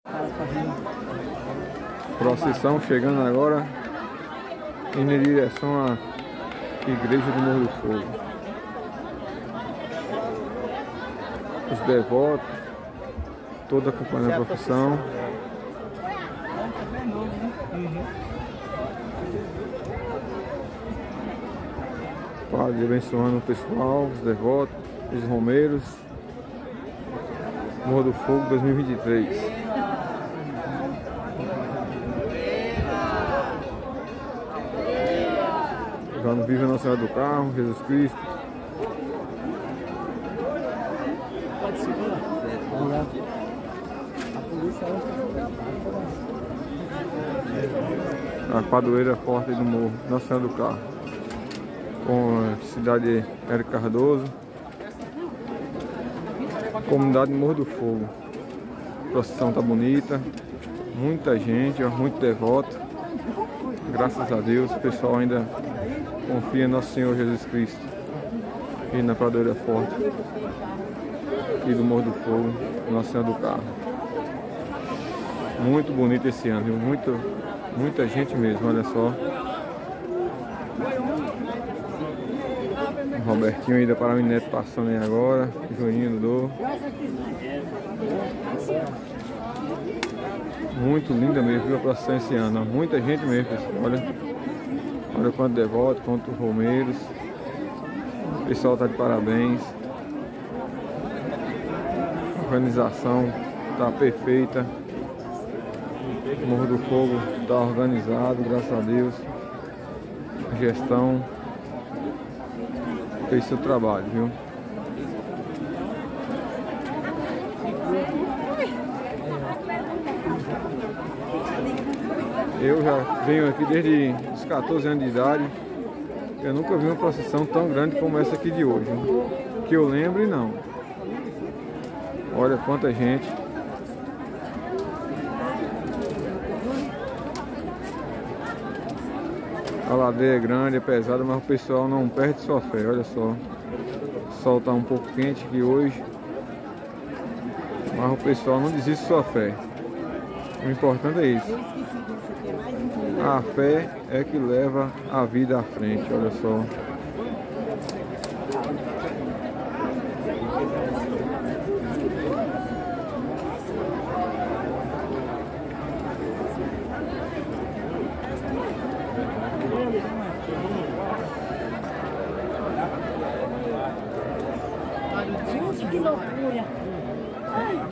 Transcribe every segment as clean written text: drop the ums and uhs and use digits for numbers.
Procissão chegando agora em direção à igreja do Morro do Fogo. Os devotos, toda acompanhando a procissão. Padre abençoando o pessoal, os devotos, os romeiros. Morro do Fogo 2023. Já no Viva Nossa Senhora do Carmo, Jesus Cristo. A padroeira forte do morro, Nossa Senhora do Carmo. Com a cidade Érico Cardoso. Comunidade Morro do Fogo. A procissão tá bonita. Muita gente, muito devoto. Graças a Deus, o pessoal ainda confia em Nosso Senhor Jesus Cristo e na padroeira forte aqui do Morro do Fogo, Nossa Senhora do Carmo. Muito bonito esse ano, viu? Muita gente mesmo, olha só. O Robertinho ainda para o Neto passando aí agora, Juninho Dodô. Muito linda mesmo, viu, a procissão esse ano. Muita gente mesmo, pessoal. Olha quanto devoto, quanto romeiros. O pessoal está de parabéns. A organização está perfeita. O Morro do Fogo está organizado, graças a Deus. A gestão fez seu trabalho, viu? Eu já venho aqui desde os 14 anos de idade. Eu nunca vi uma procissão tão grande como essa aqui de hoje. Que eu lembre, não. Olha quanta gente. A ladeira é grande, é pesada, mas o pessoal não perde sua fé. Olha só. O sol está um pouco quente aqui hoje. Mas o pessoal não desiste de sua fé. O importante é isso. A fé é que leva a vida à frente, olha só. Gente, que loucura! Ai,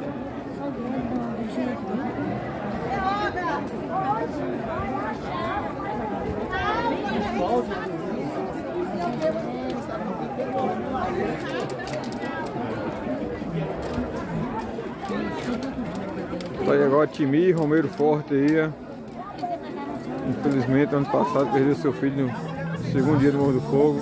tá aí agora Timi, Romeiro Forte aí. Infelizmente ano passado perdeu seu filho no segundo dia do Morro do Fogo.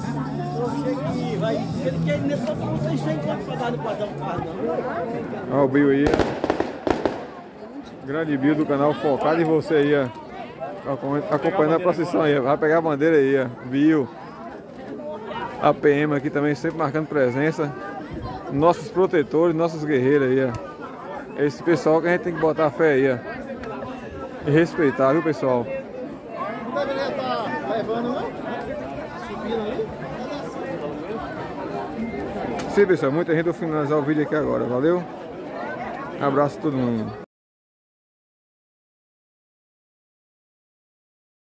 Olha o Bill aí. Grande Bill do canal focado em você aí, ó. Acompanhando a procissão aí, vai pegar a bandeira aí, ó. Bill. A PM aqui também sempre marcando presença. Nossos protetores, nossos guerreiros aí, ó. Esse pessoal que a gente tem que botar fé aí, ó. E respeitar, viu, pessoal? Não deveria estar levando, não? Subindo ali? Sim, pessoal, muita gente vai finalizar o vídeo aqui agora, valeu? Abraço a todo mundo.